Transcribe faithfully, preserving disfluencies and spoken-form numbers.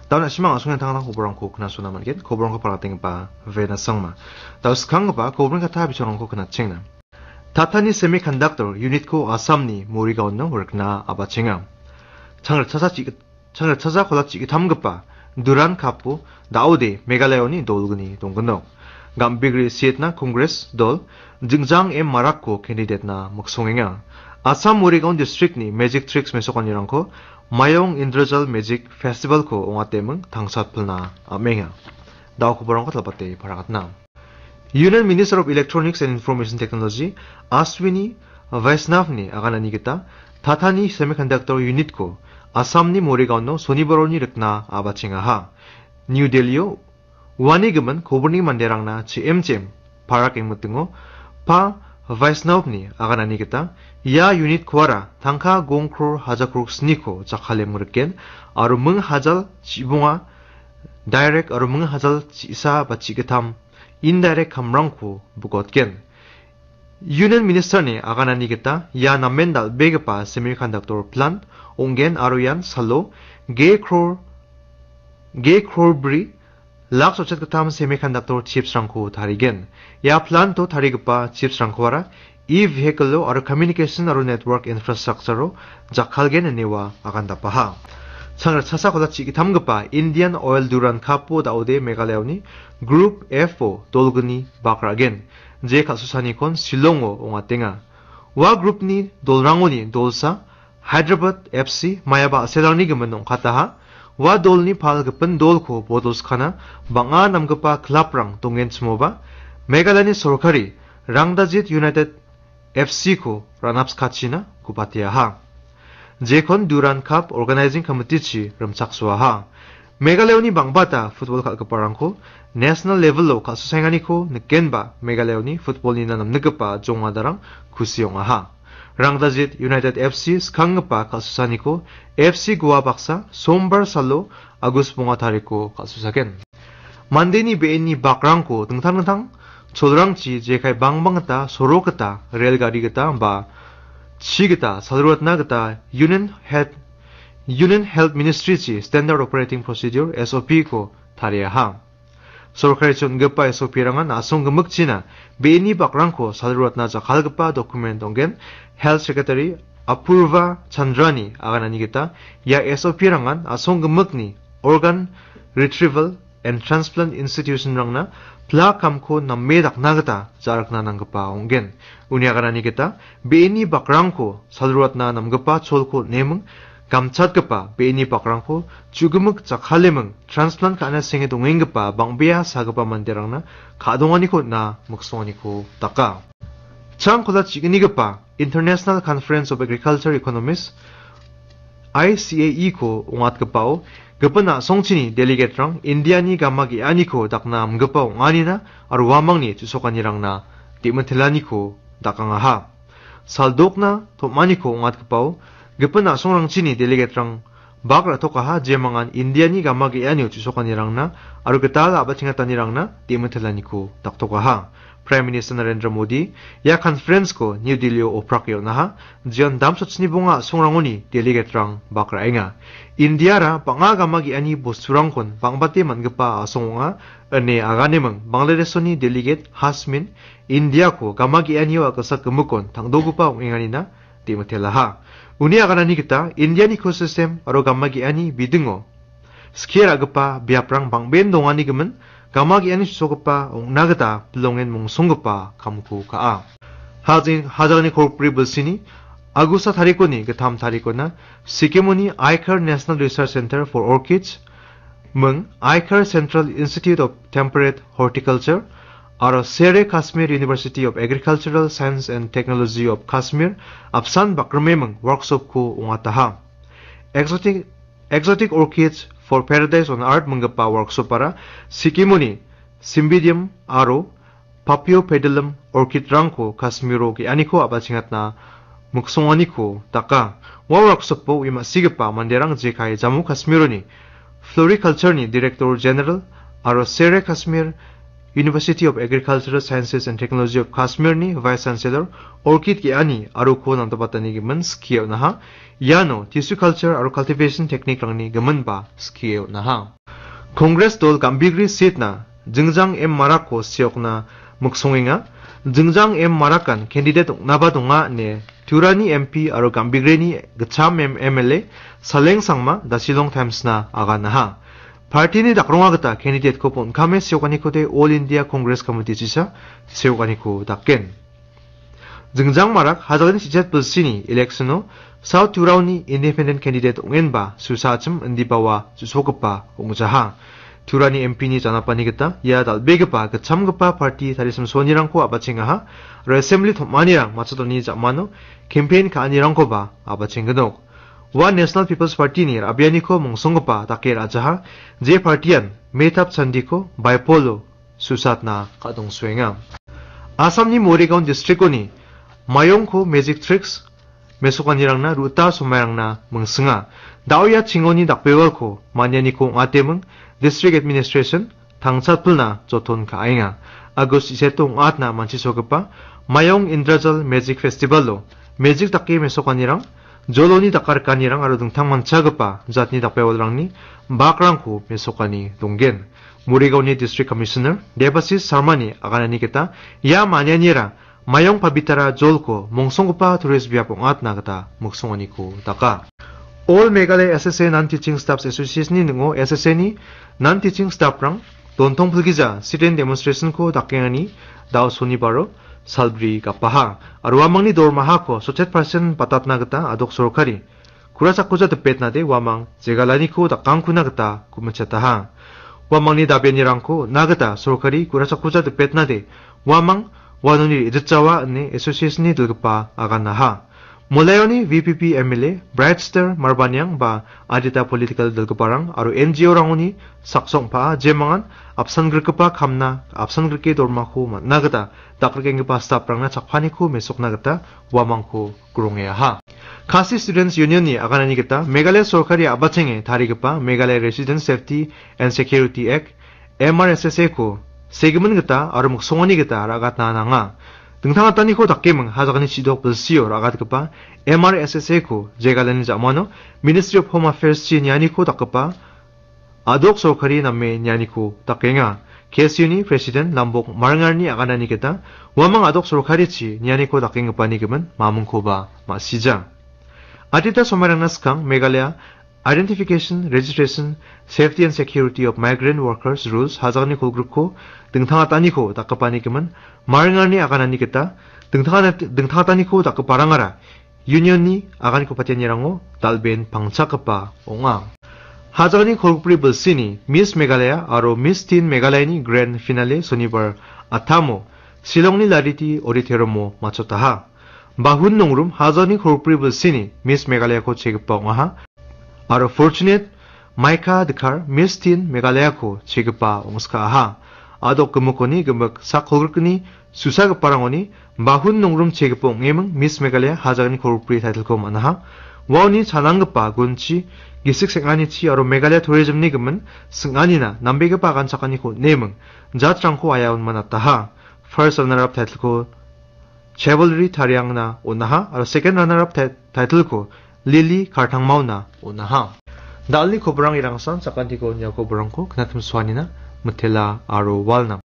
Tao na simang asung yang tang tang kobrang ko kena suna man gen kobrang ko parating pa vena sangma. Tao skang pa kobrang ka tabi chorong ko kena chengna. Tatani semiconductor unit ko Assam ni moriga onno work na aba chenga. 창을 찾아 찌 창을 찾아 골라 찌기 탐급바 두란 카푸 다우데 메갈레오니 돌그니 동근노 감비그리 시et나 콩그레스 돌 증장 엠 마라코 캔디데트나 목송행야 아삼 모리가온 디스트릭니 매직 트릭스 메소건이랑코 마용 인드라절 매직 페스티벌코 옹아테문 당사플나 아맹야 다오코보랑코 탈바테 바라갔나 Union Minister of Electronics and Information Technology Ashwini Vaisnavni 아가나니겠다 타타니 세미컨덕터 유닛코 아삼니 모리가온노 소니버로니 르크나 아바칭아하 뉴델리오 와니금은 고브니 만데랑나 지엠잼 바라킹 무등오 파 바이스나옵니 아가나니겠다 야 유닛 코아라 당카 공크로 하자크룩 스니코 자칼레 무르켄 아루뭉 하잘 지붕아 다이렉 아루뭉 하잘 지사 바치게탐 인다이렉 감랑코 부것겐 Union Minister니 아가나니겠다 야 남멘달 베게파 세미컨덕터 플란 옹겐 아루얀 살로 게크로 게크로브리 락스 어쨌든 세미컨덕터 칩스랑코 다리겐 야 플란토 다리급바 칩스랑코와라 이 vehicle 아루 커뮤니케이션 아루 네트워크 인프라스트럭처로 자칼겐 네와 아간다파하 창을 차사고다 치기 담급바 인디안 오일 두란 카포 다오데 메갈레오니 그룹 에프 돌그니 바크라겐 제 가수사니콘 실롱오 옹아땡아 와 그룹니 돌랑오니 돌사 하이드라바드 에프씨 마야바 세달니 금은 옹카타하 와 돌니 팔급은 돌코 보도스카나 방아 남급바 클랍랑 동겐 스모바 메갈라니 소르카리 랑다짓 유나이티드 에프씨코 라납스카치나 구바티아하 제콘 두란 컵 오르가나이징 커미티치 럼착수아하 메갈레오니 방바타 풋볼 칼급바랑코 내셔널 레벨로 가수생하니코 느겐바 메갈레오니 풋볼니나 남느급바 종아다랑 구시용아하 랑다짓 유나이티드 에프씨 스캉급바 가수사니코 에프씨 구아 박사 솜버 살로 아구스 봉아타리코 가수사겐 만데니 베니 바크랑코 등탕등탕 초드랑치 제카이 방방갔다 소로갔다 렐가리갔다 바 치겠다 사드로왔나갔다 유니언 헬 유니언 헬스 미니스트리치 스탠다드 오퍼레이팅 프로시저 에스오피코 타리아하 소르카리 촌급바 에스오피랑은 아송금먹지나 베니 바크랑코 사드로왔나 자칼급바 도쿠멘트 온겐 헬스 세크레터리 아푸르바 찬드라니 아가나니겠다 야 에스오피랑은 아송금먹니 organ retrieval and transplant institution랑나 플라캄코 남메닥 나가다 자락나 남급바 온겐 우니아가나니겠다 베니 바크랑코 사드로왔나 남급바 촐코 네뭉 감찻급바 베니 바크랑코 주금흑 자칼레뭉 트랜스플란트 가나생에 동행급바 방비아 사급바 만데랑나 가동하니코 나 목송하니코 닦아 창코다 지그니급바 International Conference of Agriculture Economists 아이씨에이코 옹앗급바오 급바나 송치니 델리게트랑 인디아니 감마기 아니코 닥나 암급바 옹아니나 아루 와망니 주소간이랑나 디문텔라니코 닥강아하 살독나 토마니코 옹앗급바오 급바나 송랑치니 델리게트랑 바그라 토카하 제망한 인디아니 감마기 아니오 주소간이랑나 아루 그탈 아바칭아타니랑나 디문텔라니코 닥토카하 Prime Minister Narendra Modi ya conference ko New Delhi oprakyo naha jian damsochni bunga songrangoni delegate rang bakrainga India ra pangaga magi ani bosturang kon bangbate mangpa asonga ane aganemang Bangladeshoni delegate Hasmin India ko gamagi ani wa kasak kumukon tangdogupa inganina timotelaha uni aganani kita Indian ecosystem aro gamagi ani bidingo skier agpa biaprang bangben dongani gemen 감마기 아니 소급바 옹나가다 블롱엔 몽송급바 감구 가 하진 하자니 코르프리 불시니 아구사 다리코니 그탐 다리코나 시케모니 아이커 내셔널 리서치 센터 for orchids 멍 아이커 센트럴 인스티튜트 오브 템퍼레트 호르티컬처 아로 세레 카스미르 유니버시티 오브 에그리컬처럴 사이언스 앤 테크놀로지 오브 카스미르 압산 바크메멍 워크숍 코 옹아타하 exotic exotic orchids for Paradise on Earth mengapa workshop para Sikimuni Cymbidium aro Paphiopedilum orchid rangko Kasmiro ki aniko abacingatna muksonganiko taka wa workshop po ima sigapa manderang jekai Jammu Kashmironi Floriculture ni Director General aro Sere Kashmir University of Agricultural Sciences and Technology of Kashmir ni Vice Chancellor Orchid ki ani aro ko nantabatani gimen skiyo naha Yano tissue culture aro cultivation technique rangni gaman ba skiyo naha Congress dol gambigri seat na jingjang M Marak ko siok na muksonginga jingjang M Marakan candidate naba donga ne Turani M P aro gambigri ni gacham M L A saleng sangma da Shillong Times na aga na ha party ni dakronga gata candidate ko pon kame siokani ko de All India Congress Committee jisa siokani ko dakken jingjang Marak hajalni sijet bulsini electiono South Turauni independent candidate ongenba susachim indibawa susokpa ongjaha Turani M P ni janapani겠다 ya dalbegepa gachamgepa party tarism sonirangko abachingaha ro assembly thopmanirang machadoni jamano campaign kaanirangkoba abachinggenok One National People's Party ni abianiko mongsonggepa dake rajaha je partyan metap chandiko bipolo susatna kadongsuenga Assamni Moregaon district ni mayongko magic tricks mesokanirangna ruta somarangna mengsenga daoya chingoni dakbewalko manyaniko ngatemeng district administration tangchatpulna joton kainga agus isetong atna manchisogepa mayong indrajal magic festival lo magic dakke mesokanirang joloni dakarkanirang aro dingtang manchagepa jatni dakbewalrangni bakrangko mesokani donggen Moregaoni district commissioner Debasis Sarmani aganani kita ya manyanira mayong pabitara jolko mongsongpa tourist biapong atna gata muksonganiko daka All Meghalaya S S A Non-Teaching Staffs Association ni ngo S S A ni non-teaching staff rang dontong pulgiza sit-in demonstration ko dakengani daw sonibaro salbri kapaha aro wamangni dormaha ko sochet percent patatna gata adok sorkari kurasakuja depetna de wamang jegalani ko dakangkuna gata kumachataha wamangni dabenirang ko nagata sorkari kurasakuja depetna de wamang wanoni idjawa ne association ni dilgpa aganaha Molayoni V P P M L A Brightster Marbanyang ba adita political dalgaparang aro N G O rangoni saksong pa jemangan apsan grkpa khamna apsan grke dormakho matnagata dakrgengpa staff rangna chakphaniko mesoknagata wamangko grongya ha Khasi Students Union ni aganani gita Meghalaya Sorkari abachenge tharigpa Meghalaya Resident Safety and Security Act M R S S A ko 세금은 그다 아르 목송원이 그다 라가타 나nga 등탕았다니 코 닥게멍 하자가니 지도 불시오 라가드급바 M R S S A 코 제갈레니 자마노 Ministry of Home Affairs 치 냐니코 닥급바 아독 소카리 남메 냐니코 닥게nga 케스유니 프레시덴트 람복 마르가니 아가나니 그다 와망 아독 소카리 치 냐니코 닥게ng급바니 그면 마문코바 마시자 아디타 소마라나스강 메갈레아 Identification, Registration, Safety and Security of Migrant Workers Rules 하자가니 골그룹코 등탕하다니코 닥급바니기면 마ring아니 아가나니겠다 등탕하다니코 닥급바랑아라 유니언니 아가니코 파티니랑오 달벤 방차급바 옹아 하자가니 골그룹이 벌시니 미스 메갈레야 아로 미스 틴 메갈레니 그랜드 피날레 소니버 아타모 실롱니 라리티 오리테로모 마쳤다하 바훈농룸 하자니 골그룹이 벌시니 미스 메갈레야코 체급바 옹아하 Aro fortunate Maika dekar mistin Meghalaya ko chigpa ongska aha adok gemukoni gemek sakholgni susa geparangoni bahun nongrum chigpa ngemeng Miss Meghalaya hajagani korpri title ko manaha wani chanangpa gunchi gisik sengani chi aro Meghalaya tourism ni gemen senganina nambege pagan sakani ko nemeng jatrangko ayaun manataha first runner up title ko Chivalry Tharyangna onaha aro second runner up title ko Lily Kartangmauna unaha. Dali ko berang irangsan sakanti ko niya ko berang ko kenatum suanina mutela aro walna.